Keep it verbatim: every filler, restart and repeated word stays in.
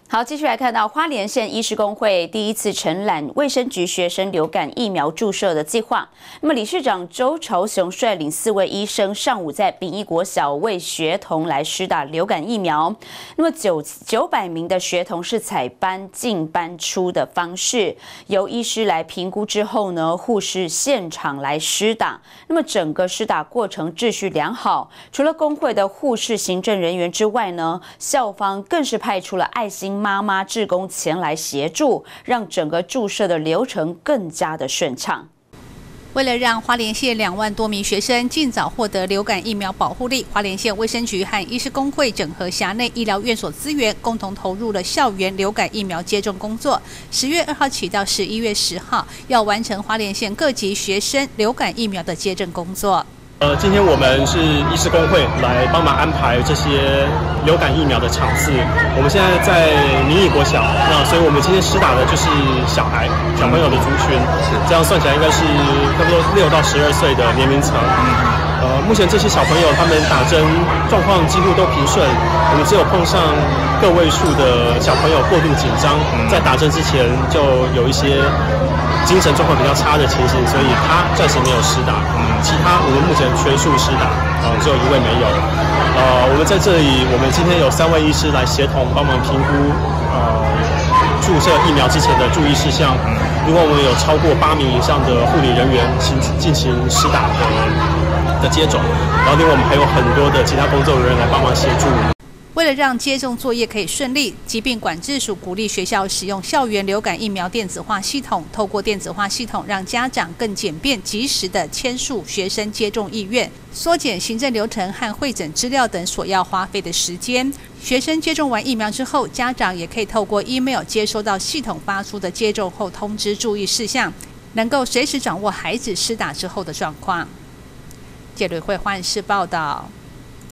好，继续来看到花莲县医师公会第一次承揽卫生局学生流感疫苗注射的计划。那么，理事长周朝雄率领四位医生上午在丙一国小为学童来施打流感疫苗。那么九九百名的学童是采班进班出的方式，由医师来评估之后呢，护士现场来施打。那么整个施打过程秩序良好，除了工会的护士行政人员之外呢，校方更是派出了爱心妈妈志工前来协助，让整个注射的流程更加的顺畅。 为了让花莲县两万多名学生尽早获得流感疫苗保护力，花莲县卫生局和医师公会整合辖内医疗院所资源，共同投入了校园流感疫苗接种工作。十月二号起到十一月十号，要完成花莲县各级学生流感疫苗的接种工作。 呃，今天我们是医师公会来帮忙安排这些流感疫苗的场次。我们现在在民意国小，那所以我们今天施打的就是小孩、小朋友的族群，这样算起来应该是差不多六到十二岁的年龄层。呃，目前这些小朋友他们打针状况几乎都平顺，我们只有碰上个位数的小朋友过度紧张，在打针之前就有一些 精神状况比较差的情形，所以他暂时没有施打。嗯，其他我们目前全数施打，呃，只有一位没有。呃，我们在这里，我们今天有三位医师来协同帮忙评估，呃，注射疫苗之前的注意事项。如果我们有超过八名以上的护理人员进进行施打的的接种，然后另外我们还有很多的其他工作人员来帮忙协助。 为了让接种作业可以顺利，疾病管制署鼓励学校使用校园流感疫苗电子化系统，透过电子化系统，让家长更简便、及时地签署学生接种意愿，缩减行政流程和汇整资料等所要花费的时间。学生接种完疫苗之后，家长也可以透过 email 接收到系统发出的接种后通知注意事项，能够随时掌握孩子施打之后的状况。记者会换视报道。